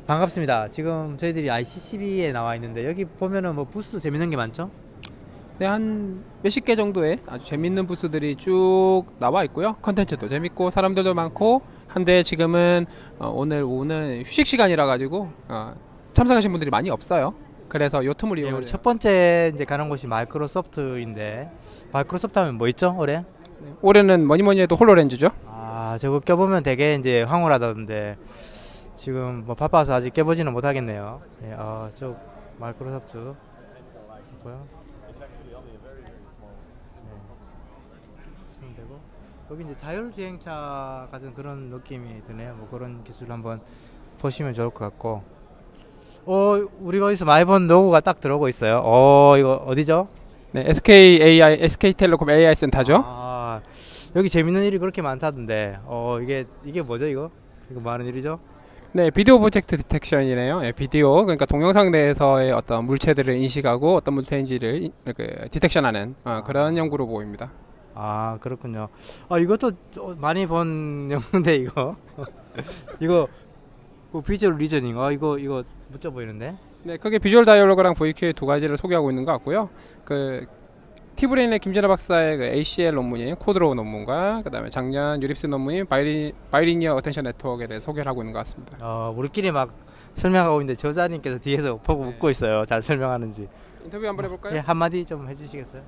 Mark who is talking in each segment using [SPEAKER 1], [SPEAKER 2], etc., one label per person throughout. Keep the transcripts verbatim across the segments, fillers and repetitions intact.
[SPEAKER 1] 반갑습니다. 지금 저희들이 아이씨씨비에 나와 있는데 여기 보면은 뭐 부스 재밌는 게 많죠?
[SPEAKER 2] 네, 한 몇십 개 정도의 아주 재밌는 부스들이 쭉 나와 있고요. 컨텐츠도 재밌고 사람들도 많고 한데 지금은 어, 오늘 오는 휴식 시간이라 가지고 어, 참석하신 분들이 많이 없어요. 그래서 요 틈을
[SPEAKER 1] 예,
[SPEAKER 2] 이용해
[SPEAKER 1] 우리 첫 번째 이제 가는 곳이 마이크로소프트인데 마이크로소프트 하면 뭐 있죠 올해?
[SPEAKER 2] 올해는 뭐니 뭐니 해도 홀로렌즈죠.
[SPEAKER 1] 아 저거 껴보면 되게 이제 황홀하다던데 지금 뭐 바빠서 아직 껴보지는 못하겠네요. 예, 어, 쭉 마이크로소프트 있고요. 네. 되고 여기 이제 자율주행차 같은 그런 느낌이 드네요. 뭐 그런 기술 한번 보시면 좋을 것 같고. 어 우리가 어디서 많이 본 로고가 딱 들어오고 있어요. 어 이거 어디죠?
[SPEAKER 2] 네, 에스케이에이아이, 에스케이텔레콤 에이아이 센터죠.
[SPEAKER 1] 아 여기 재밌는 일이 그렇게 많다던데. 어 이게 이게 뭐죠 이거? 이거 뭐 하는 일이죠?
[SPEAKER 2] 네, 비디오 오브젝트 디텍션이네요. 예, 비디오 그러니까 동영상 내에서의 어떤 물체들을 인식하고 어떤 물체인지를 이- 그 디텍션하는 어, 그런 연구로 보입니다.
[SPEAKER 1] 아 그렇군요. 아 이것도 저- 많이 본 영화인데 이거 이거 그 비주얼 리저닝. 아 이거 이거 멋져 보이는데.
[SPEAKER 2] 네, 크게 비주얼 다이얼로그랑 브이큐에이 두 가지를 소개하고 있는 것 같고요. 그 티브레인의 김진아 박사의 그 에이씨엘 논문인 코드로우 논문과 그다음에 작년 유립스 논문인 바이리, 바이리니어 어텐션 네트워크에 대해 소개를 하고 있는 것 같습니다.
[SPEAKER 1] 어 우리끼리 막 설명하고 있는데 저자님께서 뒤에서 보고
[SPEAKER 2] 네.
[SPEAKER 1] 웃고 있어요. 잘 설명하는지.
[SPEAKER 2] 인터뷰 한번 해볼까요?
[SPEAKER 1] 예 한마디 좀 해주시겠어요?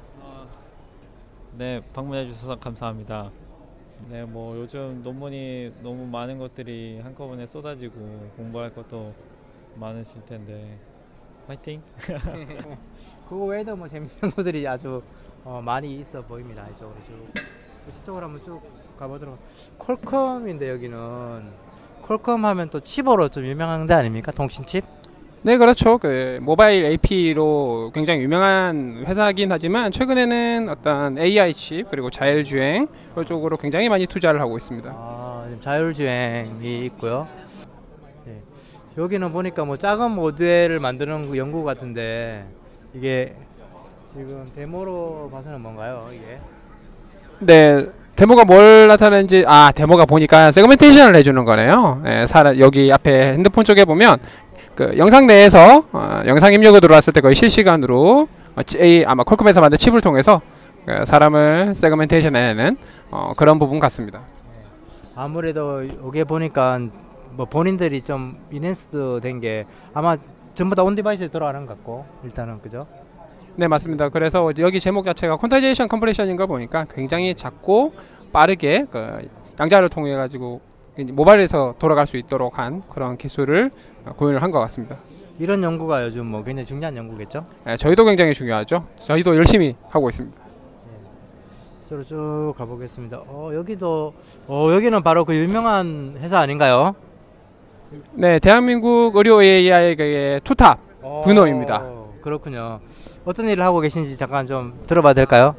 [SPEAKER 3] 네, 방문해 주셔서 감사합니다. 네, 뭐 요즘 논문이 너무 많은 것들이 한꺼번에 쏟아지고 공부할 것도 많으실 텐데 파이팅!
[SPEAKER 1] 그거 외에도 뭐 재밌는 것들이 아주 어, 많이 있어 보입니다. 이쪽으로 쭉 이쪽으로 한번 쭉 가보도록. 퀄컴인데 여기는 퀄컴 하면 또 칩으로 좀 유명한 데 아닙니까? 통신칩?
[SPEAKER 2] 네, 그렇죠. 그 모바일 에이피로 굉장히 유명한 회사긴 하지만 최근에는 어떤 에이아이 칩 그리고 자율주행 쪽으로 굉장히 많이 투자를 하고 있습니다.
[SPEAKER 1] 아, 지금 자율주행이 있고요. 네. 여기는 보니까 뭐 작은 모델을 만드는 그 연구 같은데 이게 지금 데모로 봐서는 뭔가요? 이게?
[SPEAKER 2] 네, 데모가 뭘 나타내는지 아 데모가 보니까 세그멘테이션을 해주는 거네요. 예, 사람 여기 앞에 핸드폰 쪽에 보면 그 영상 내에서 어, 영상 입력이 들어왔을 때 거의 실시간으로 어, 치, 아마 퀄컴에서 만든 칩을 통해서 그 사람을 세그멘테이션 해내는 어, 그런 부분 같습니다.
[SPEAKER 1] 아무래도 여기 보니까 뭐 본인들이 좀 인핸스드 된 게 아마 전부 다 온 디바이스에 들어가는 것 같고 일단은 그죠?
[SPEAKER 2] 네, 맞습니다. 그래서 여기 제목 자체가 퀀타이제이션 컴프레션인 거 보니까 굉장히 작고 빠르게 그 양자를 통해 가지고 모바일에서 돌아갈 수 있도록 한 그런 기술을 구현을 한 것 같습니다.
[SPEAKER 1] 이런 연구가 요즘 뭐 굉장히 중요한 연구겠죠?
[SPEAKER 2] 네, 저희도 굉장히 중요하죠. 저희도 열심히 하고 있습니다.
[SPEAKER 1] 저로 쭉 가보겠습니다. 어 여기도 어 여기는 바로 그 유명한 회사 아닌가요?
[SPEAKER 2] 네, 대한민국 의료 에이아이의 투탑 분호입니다.
[SPEAKER 1] 어, 그렇군요. 어떤 일을 하고 계신지 잠깐 좀 들어봐도 될까요?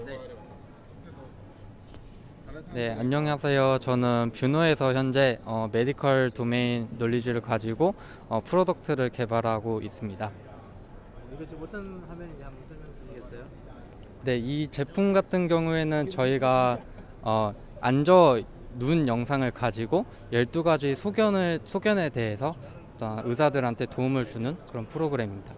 [SPEAKER 4] 네, 안녕하세요. 저는 뷰노에서 현재 어, 메디컬 도메인 논리지를 가지고 어, 프로덕트를 개발하고 있습니다.
[SPEAKER 1] 이거 지금 어떤 화면인지 한번 설명해 주시겠어요?
[SPEAKER 4] 네, 이 제품 같은 경우에는 저희가 어, 앉아 눈 영상을 가지고 열두 가지 소견을, 소견에 대해서 어떤 의사들한테 도움을 주는 그런 프로그램입니다.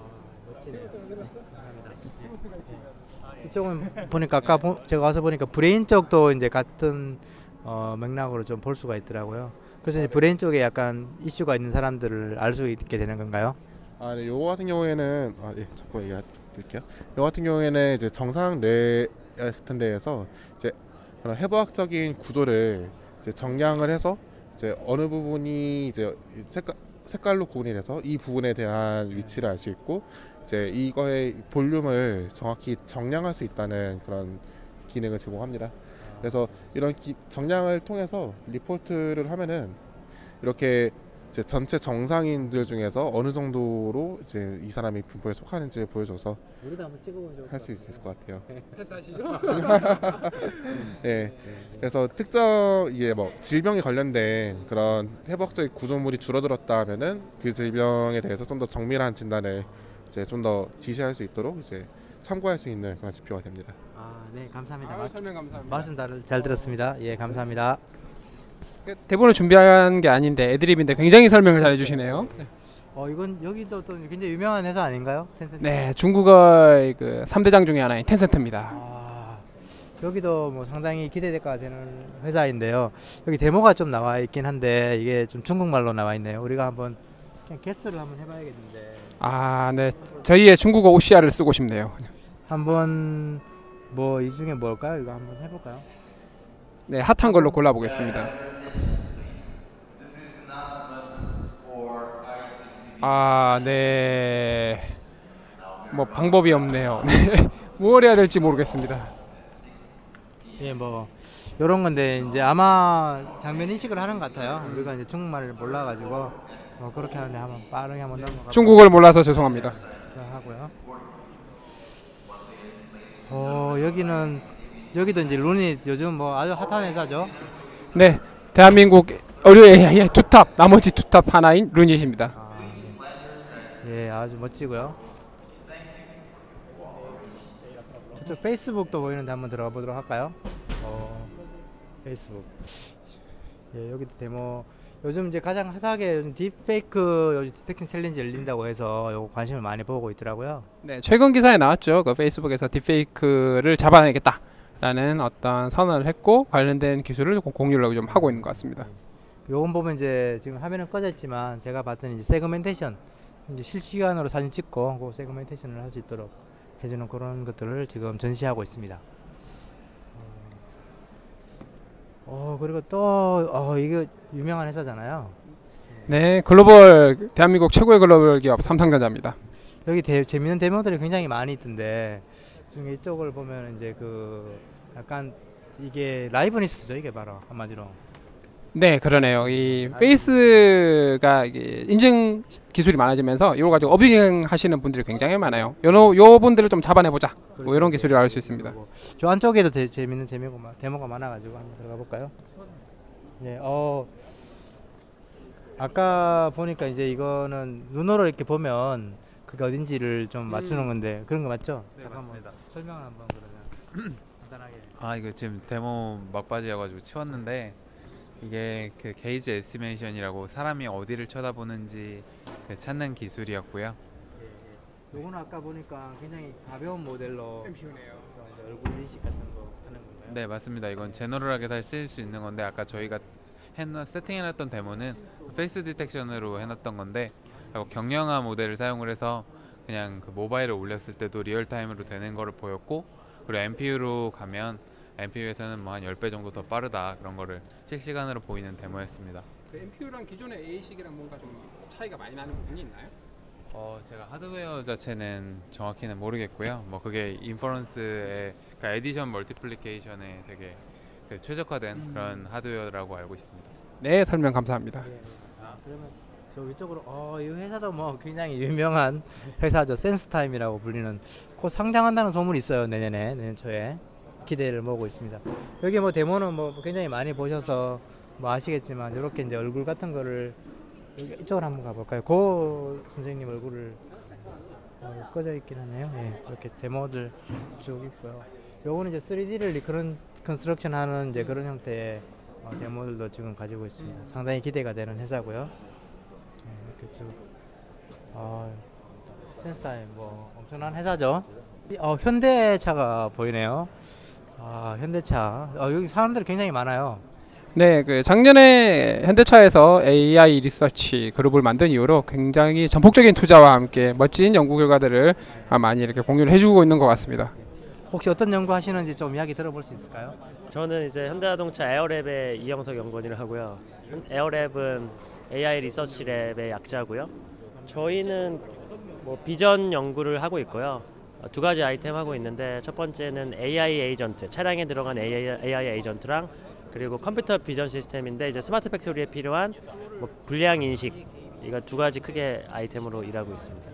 [SPEAKER 1] 이쪽은 보니까 아까 보, 제가 와서 보니까 브레인 쪽도 이제 같은 어, 맥락으로 좀 볼 수가 있더라고요. 그래서 이제 브레인 쪽에 약간 이슈가 있는 사람들을 알 수 있게 되는 건가요?
[SPEAKER 5] 아, 네, 요거 같은 경우에는 아, 예, 자꾸 얘기할게요. 요 같은 경우에는 이제 정상 뇌 같은 데에서 이제 그런 해부학적인 구조를 이제 정량을 해서 이제 어느 부분이 이제 색깔 색깔로 구분이 돼서 이 부분에 대한 위치를 알 수 있고 이제 이거의 볼륨을 정확히 정량할 수 있다는 그런 기능을 제공합니다. 그래서 이런 기, 정량을 통해서 리포트를 하면은 이렇게 이제 전체 정상인들 중에서 어느 정도로 이제 이 사람이 분포에 속하는지 보여줘서
[SPEAKER 1] 우리도 한번 찍어보면
[SPEAKER 5] 할 수 있을 것 같아요.
[SPEAKER 2] 패스하시죠?
[SPEAKER 5] 네. 그래서 특정 이게 뭐 질병에 관련된 그런 해부학적인 구조물이 줄어들었다 하면은 그 질병에 대해서 좀 더 정밀한 진단을 이제 좀 더 지시할 수 있도록 이제 참고할 수 있는 그런 지표가 됩니다.
[SPEAKER 1] 아, 네, 감사합니다.
[SPEAKER 2] 아,
[SPEAKER 1] 말씀,
[SPEAKER 2] 설명 감사합니다.
[SPEAKER 1] 말씀 잘, 잘 들었습니다. 예, 감사합니다.
[SPEAKER 2] 그 대본을 준비한 게 아닌데 애드립인데 굉장히 설명을 잘 해주시네요.
[SPEAKER 1] 어 이건 여기도 또 굉장히 유명한 회사 아닌가요? 텐센트.
[SPEAKER 2] 네, 중국어의 그 삼 대장 중에 하나인 텐센트입니다.
[SPEAKER 1] 아, 여기도 뭐 상당히 기대가 되는 회사인데요. 여기 데모가 좀 나와 있긴 한데 이게 좀 중국말로 나와 있네요. 우리가 한번 그냥 게스를 한번 해봐야겠는데.
[SPEAKER 2] 아, 네, 저희의 중국어 오씨알을 쓰고 싶네요.
[SPEAKER 1] 한번 뭐 이 중에 뭘까요? 이거 한번 해볼까요?
[SPEAKER 2] 네, 핫한 걸로 골라보겠습니다. 아, 네. 뭐 방법이 없네요. 네. 뭘 해야 될지 모르겠습니다.
[SPEAKER 1] 예, 뭐 이런 건데 이제 아마 장면 인식을 하는 것 같아요. 우리가 이제 중국말을 몰라가지고 뭐 그렇게 하는데 한번 빠르게 한번 넘어가.
[SPEAKER 2] 중국어를 몰라서 죄송합니다.
[SPEAKER 1] 하고요. 어 여기는 여기도 이제 룬이 요즘 뭐 아주 핫한 회사죠.
[SPEAKER 2] 네, 대한민국 의료 에이아이의 투탑, 나머지 투탑 하나인 루닛입니다.
[SPEAKER 1] 아, 예, 아주 멋지고요. 저쪽 페이스북도 보이는데 한번 들어가 보도록 할까요? 어, 페이스북. 예, 여기도 데모. 요즘 이제 가장 핫하게 요즘 딥페이크 요즘 디텍션 챌린지 열린다고 해서 요거 관심을 많이 보고 있더라고요.
[SPEAKER 2] 네, 최근 기사에 나왔죠. 그 페이스북에서 딥페이크를 잡아내겠다라는 어떤 선언을 했고 관련된 기술을 공유를 좀 하고 있는 것 같습니다.
[SPEAKER 1] 요건 보면 이제 지금 화면은 꺼졌지만 제가 봤더니 이제 세그멘테이션 이제 실시간으로 사진 찍고 그 세그멘테이션을 할 수 있도록 해주는 그런 것들을 지금 전시하고 있습니다. 어 그리고 또 어 이거 유명한 회사잖아요.
[SPEAKER 2] 네, 글로벌 대한민국 최고의 글로벌 기업 삼성전자입니다.
[SPEAKER 1] 여기 대, 재밌는 데모들이 굉장히 많이 있던데 지금 이쪽을 보면 이제 그 약간 이게 라이브니스죠. 이게 바로 한마디로.
[SPEAKER 2] 네, 그러네요. 이 페이스가 이게 인증 기술이 많아지면서 이걸 가지고 어빙 하시는 분들이 굉장히 많아요. 요, 요 분들을 좀 잡아내보자. 뭐 이런 기술을 알 수 있습니다.
[SPEAKER 1] 저 안쪽에도 되, 재밌는 재미고 데모가 많아가지고 한번 들어가 볼까요? 네, 어 아까 보니까 이제 이거는 눈으로 이렇게 보면 그게 어딘지를 좀 맞추는 건데 그런 거 맞죠?
[SPEAKER 6] 네,
[SPEAKER 1] 잠깐만
[SPEAKER 6] 맞습니다.
[SPEAKER 1] 설명을 한번 그러면 간단하게.
[SPEAKER 6] 아 이거 지금 데모 막바지여가지고 치웠는데 이게 그 게이지 에스티메이션이라고 사람이 어디를 쳐다보는지 그 찾는 기술이었고요.
[SPEAKER 1] 예, 예. 요거는 아까 보니까 굉장히 가벼운 모델로 얼굴 인식 같은 거 하는 건가요?
[SPEAKER 6] 네 맞습니다. 이건 제너럴하게 다 쓸 수 있는 건데 아까 저희가 해놨, 세팅해놨던 데모는 페이스 디텍션으로 해놨던 건데 그리고 경량화 모델을 사용을 해서 그냥 그 모바일에 올렸을 때도 리얼타임으로 되는 거를 보였고 그리고 엠피유로 가면 엠피유에서는 뭐 한 십 배 정도 더 빠르다 그런 거를 실시간으로 보이는 데모였습니다.
[SPEAKER 2] 그 엠피유랑 기존의 에이식이랑 뭔가 좀 차이가 많이 나는 부분이 있나요?
[SPEAKER 6] 어 제가 하드웨어 자체는 정확히는 모르겠고요. 뭐 그게 인퍼런스의 그러니까 에디션 멀티플리케이션에 되게 그 최적화된 음. 그런 하드웨어라고 알고 있습니다.
[SPEAKER 2] 네, 설명 감사합니다.
[SPEAKER 1] 예. 아 그러면 저 위쪽으로 어이 회사도 뭐 굉장히 유명한 회사죠. 센스타임이라고 불리는 곧 상장한다는 소문이 있어요. 내년에 내년 초에 기대를 모으고 있습니다. 여기 뭐 데모는 뭐 굉장히 많이 보셔서 뭐 아시겠지만 이렇게 이제 얼굴 같은 거를 여기 이쪽으로 한번 가볼까요? 고 선생님 얼굴을 어, 꺼져 있긴 하네요. 예, 이렇게 데모들 쭉 있고요. 요거는 이제 쓰리디를 리컨 컨스트럭션 하는 이제 그런 형태의 어, 데모들도 지금 가지고 있습니다. 상당히 기대가 되는 회사고요. 예, 이렇게 쭉 어, 센스타임 뭐 엄청난 회사죠. 어, 현대차가 보이네요. 아, 현대차. 어, 여기 사람들이 굉장히 많아요.
[SPEAKER 2] 네, 그 작년에 현대차에서 에이아이 리서치 그룹을 만든 이후로 굉장히 전폭적인 투자와 함께 멋진 연구 결과들을 많이 이렇게 공유를 해주고 있는 것 같습니다.
[SPEAKER 1] 혹시 어떤 연구 하시는지 좀 이야기 들어볼 수 있을까요?
[SPEAKER 7] 저는 이제 현대자동차 에어랩의 이영석 연구원을 하고요. 에어랩은 에이아이 리서치 랩의 약자고요. 저희는 뭐 비전 연구를 하고 있고요. 두 가지 아이템 하고 있는데 첫 번째는 에이아이 에이전트, 차량에 들어간 에이아이 에이전트랑 그리고 컴퓨터 비전 시스템인데 이제 스마트 팩토리에 필요한 뭐 불량 인식 이거 두 가지 크게 아이템으로 일하고 있습니다.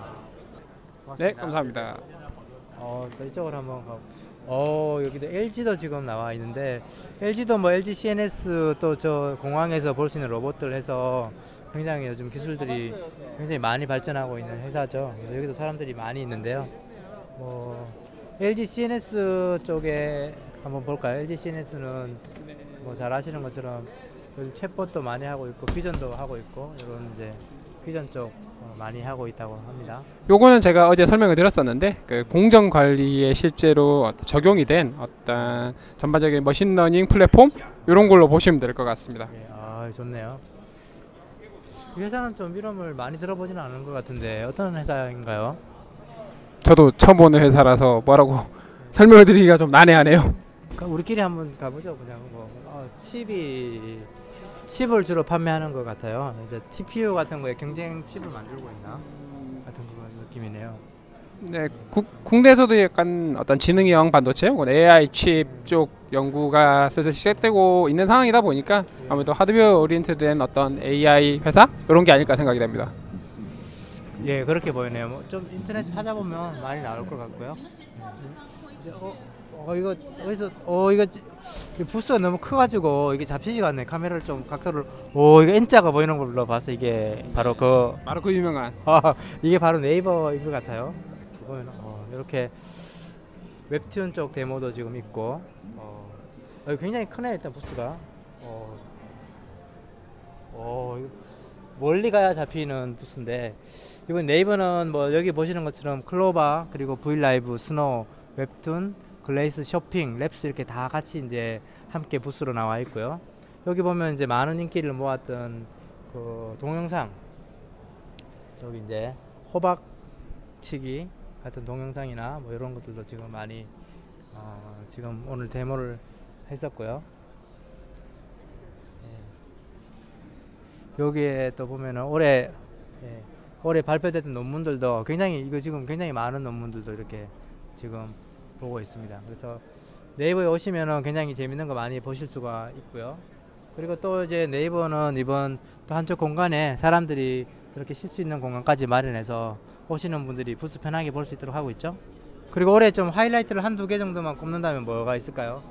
[SPEAKER 2] 네, 감사합니다.
[SPEAKER 1] 어, 또 이쪽으로 한번 가. 어, 여기도 엘지도 지금 나와 있는데 엘지도 뭐 엘지 씨엔에스 또 저 공항에서 볼 수 있는 로봇들 해서 굉장히 요즘 기술들이 굉장히 많이 발전하고 있는 회사죠. 그래서 여기도 사람들이 많이 있는데요. 뭐 엘지 씨엔에스 쪽에 한번 볼까요? 엘지 씨엔에스는 뭐 잘 아시는 것처럼 요즘 챗봇도 많이 하고 있고 비전도 하고 있고 이런 이제 비전 쪽 어, 많이 하고 있다고 합니다.
[SPEAKER 2] 요거는 제가 어제 설명을 드렸었는데 그 공정 관리에 실제로 어떤 적용이 된 어떤 전반적인 머신러닝 플랫폼 이런 걸로 보시면 될 것 같습니다.
[SPEAKER 1] 예, 아 좋네요. 이 회사는 좀 이름을 많이 들어보지는 않은 것 같은데 어떤 회사인가요?
[SPEAKER 2] 저도 처음 보는 회사라서 뭐라고 설명을 드리기가 좀 난해하네요.
[SPEAKER 1] 그러니까 우리끼리 한번 가보죠. 그냥 뭐 어, 칩이 칩을 주로 판매하는 것 같아요. 이제 티피유 같은 거에 경쟁 칩을 만들고 있나 같은 그런 느낌이네요.
[SPEAKER 2] 네, 국, 국내에서도 약간 어떤 지능형 반도체, 에이아이 칩 쪽 연구가 슬슬 시작되고 있는 상황이다 보니까 아무래도 하드웨어 오리엔티드된 어떤 에이아이 회사 이런 게 아닐까 생각이 됩니다.
[SPEAKER 1] 예, 그렇게 보이네요. 뭐 좀 인터넷 찾아보면 많이 나올 것 같고요. 이제 어, 어 이거 어디서 어 이거 찌- 이 부스가 너무 커가지고 이게 잡히지가 않네. 카메라를 좀 각도를 오 이거 N자가 보이는 걸로 봐서 이게 바로 그
[SPEAKER 2] 바로 그 유명한
[SPEAKER 1] 아, 이게 바로 네이버인 것 같아요. 보면 어, 이렇게 웹툰 쪽 데모도 지금 있고 어, 어, 굉장히 크네 일단 부스가. 어, 어, 이거 멀리 가야 잡히는 부스인데 이번 네이버는 뭐 여기 보시는 것처럼 클로바 그리고 브이라이브, 스노우, 웹툰, 글레이스 쇼핑, 랩스 이렇게 다 같이 이제 함께 부스로 나와 있고요. 여기 보면 이제 많은 인기를 모았던 그 동영상 저기 이제 호박치기 같은 동영상이나 뭐 이런 것들도 지금 많이 어 지금 오늘 데모를 했었고요. 예. 여기에 또 보면은 올해 예, 올해 발표됐던 논문들도 굉장히 이거 지금 굉장히 많은 논문들도 이렇게 지금 보고 있습니다. 그래서 네이버에 오시면은 굉장히 재밌는 거 많이 보실 수가 있고요. 그리고 또 이제 네이버는 이번 또 한쪽 공간에 사람들이 그렇게 쉴 수 있는 공간까지 마련해서 오시는 분들이 부스 편하게 볼 수 있도록 하고 있죠. 그리고 올해 좀 하이라이트를 한두 개 정도만 꼽는다면 뭐가 있을까요?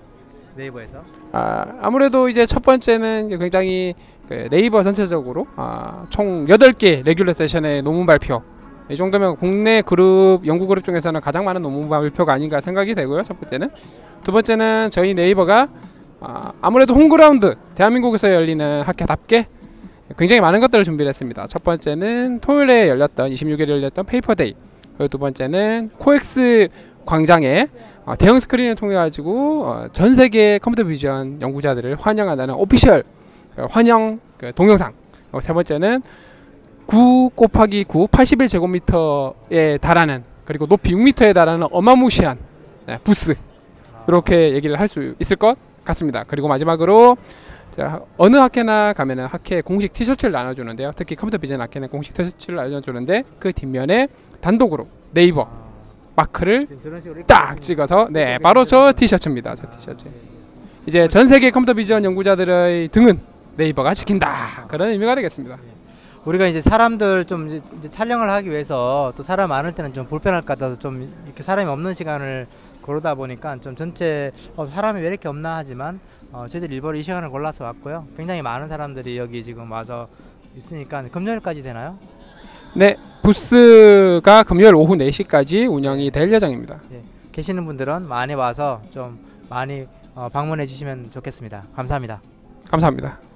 [SPEAKER 1] 네이버에서?
[SPEAKER 2] 아, 아무래도 이제 첫 번째는 굉장히 그 네이버 전체적으로 아, 총 여덟 개 레귤러 세션의 논문 발표. 이 정도면 국내 그룹 연구 그룹 중에서는 가장 많은 논문 발표가 아닌가 생각이 되고요. 첫 번째는. 두 번째는 저희 네이버가 아, 아무래도 홈그라운드 대한민국에서 열리는 학회답게 굉장히 많은 것들을 준비를 했습니다. 첫 번째는 토요일에 열렸던 이십육 일에 열렸던 페이퍼데이. 그리고 두 번째는 코엑스 광장에 어, 대형 스크린을 통해 가지고 어, 전 세계 컴퓨터 비전 연구자들을 환영한다는 오피셜 어, 환영 그 동영상. 어, 세 번째는 구 곱하기 구 팔십일 제곱미터에 달하는 그리고 높이 육 미터에 달하는 어마무시한 네, 부스 이렇게 얘기를 할 수 있을 것 같습니다. 그리고 마지막으로 자, 어느 학회나 가면은 학회 공식 티셔츠를 나눠주는데요. 특히 컴퓨터 비전 학회는 공식 티셔츠를 나눠주는데 그 뒷면에 단독으로 네이버 마크를 딱 찍어서 네 바로 저 티셔츠입니다. 저 티셔츠. 이제 전 세계 컴퓨터 비전 연구자들의 등은 네이버가 지킨다 그런 의미가 되겠습니다.
[SPEAKER 1] 우리가 이제 사람들 좀 이제, 이제 촬영을 하기 위해서 또 사람 많을 때는 좀 불편할 것 같아서 좀 이렇게 사람이 없는 시간을 고르다 보니까 좀 전체 어, 사람이 왜 이렇게 없나 하지만 어, 저희들 일부러 이 시간을 골라서 왔고요. 굉장히 많은 사람들이 여기 지금 와서 있으니까 금요일까지 되나요?
[SPEAKER 2] 네, 부스가 금요일 오후 네 시까지 운영이 될 예정입니다.
[SPEAKER 1] 예, 계시는 분들은 많이 와서 좀 많이 어, 방문해 주시면 좋겠습니다. 감사합니다.
[SPEAKER 2] 감사합니다.